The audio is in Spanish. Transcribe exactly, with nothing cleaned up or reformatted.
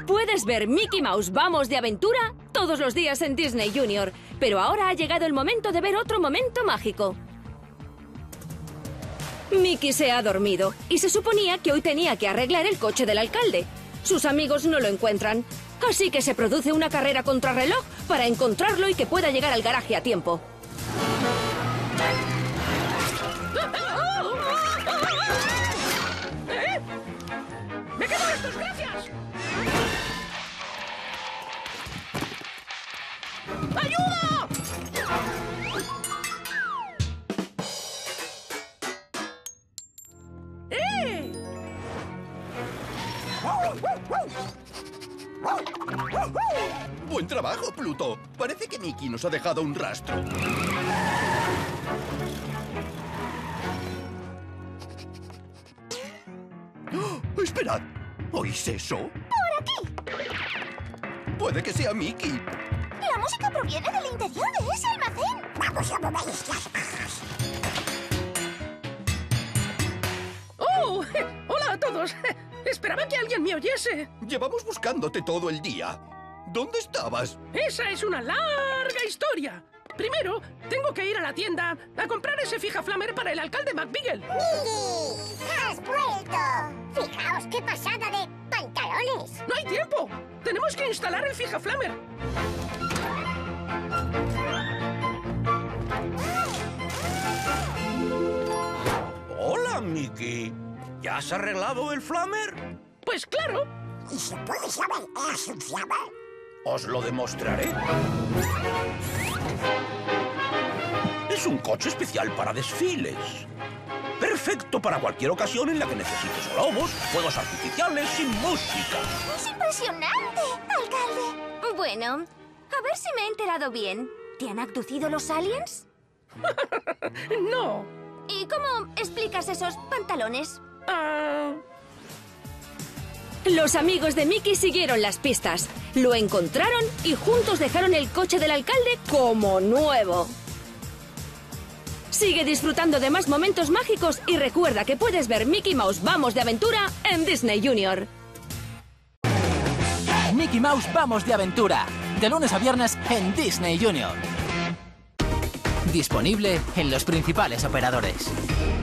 Puedes ver Mickey Mouse Vamos de Aventura todos los días en Disney Junior, pero ahora ha llegado el momento de ver otro momento mágico. Mickey se ha dormido y se suponía que hoy tenía que arreglar el coche del alcalde. Sus amigos no lo encuentran, así que se produce una carrera contrarreloj para encontrarlo y que pueda llegar al garaje a tiempo. ¿Eh? ¡Me quedo estos, gracias! ¡Ayuda! ¡Eh! Buen trabajo, Pluto. Parece que Mickey nos ha dejado un rastro. ¡Oh! ¡Esperad! ¿Oís eso? ¡Por aquí! Puede que sea Mickey. La música proviene del interior de ese almacén. Vamos a mover las cajas. ¡Oh! ¡Hola a todos! Esperaba que alguien me oyese. Llevamos buscándote todo el día. ¿Dónde estabas? Esa es una larga historia. Primero, tengo que ir a la tienda a comprar ese fijaflamer para el alcalde McBeagle. ¡Mili! ¡Has vuelto! Fijaos qué pasada de pantalones. ¡No hay tiempo! ¡Tenemos que instalar el fijaflamer! Hola, Mickey. ¿Ya has arreglado el flamer? Pues claro. ¿Y se puede saber qué es un flamer? Os lo demostraré. Es un coche especial para desfiles. Perfecto para cualquier ocasión en la que necesites globos, fuegos artificiales y música. ¡Es impresionante, alcalde! Bueno, a ver si me he enterado bien. ¿Te han abducido los aliens? No. ¿Y cómo explicas esos pantalones? Ah... Los amigos de Mickey siguieron las pistas, lo encontraron y juntos dejaron el coche del alcalde como nuevo. Sigue disfrutando de más momentos mágicos y recuerda que puedes ver Mickey Mouse Vamos de Aventura en Disney Junior. Mickey Mouse Vamos de Aventura, de lunes a viernes en Disney Junior. Disponible en los principales operadores.